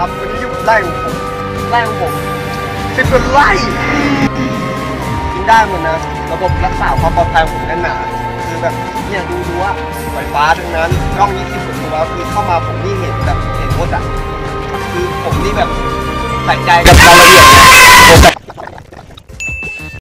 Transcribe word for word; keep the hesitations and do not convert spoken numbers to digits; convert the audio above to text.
ครับวันนี้ไล่ของผมไล่ของผมสิบกว่าไล่กินได้หมดนะระบบรักษาความปลอดภัยของผมแน่นหนาคือแบบเนี่ยดูดูว่าไฟฟ้าทั้งนั้นกล้องยี่สิบกว่าตัวคือเข้ามาผมนี่เห็นแบบเห็นหมดอ่ะคือผมนี่แบบใส่ใจกับรายละเอียดนะ